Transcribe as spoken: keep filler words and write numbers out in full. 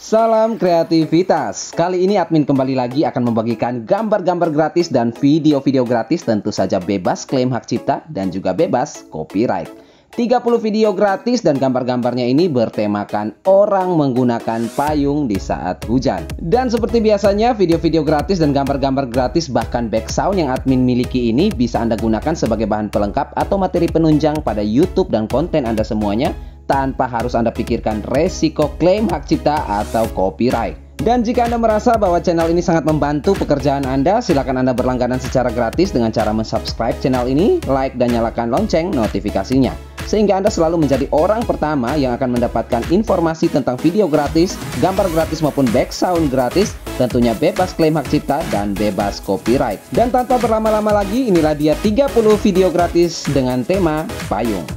Salam kreativitas. Kali ini admin kembali lagi akan membagikan gambar-gambar gratis dan video-video gratis, tentu saja bebas klaim hak cipta dan juga bebas copyright. tiga puluh video gratis dan gambar-gambarnya ini bertemakan orang menggunakan payung di saat hujan. Dan seperti biasanya, video-video gratis dan gambar-gambar gratis bahkan background yang admin miliki ini bisa Anda gunakan sebagai bahan pelengkap atau materi penunjang pada YouTube dan konten Anda semuanya, tanpa harus Anda pikirkan resiko klaim hak cipta atau copyright. Dan jika Anda merasa bahwa channel ini sangat membantu pekerjaan Anda, silakan Anda berlangganan secara gratis dengan cara mensubscribe channel ini, like dan nyalakan lonceng notifikasinya, sehingga Anda selalu menjadi orang pertama yang akan mendapatkan informasi tentang video gratis, gambar gratis maupun background gratis, tentunya bebas klaim hak cipta dan bebas copyright. Dan tanpa berlama-lama lagi, inilah dia tiga puluh video gratis dengan tema payung.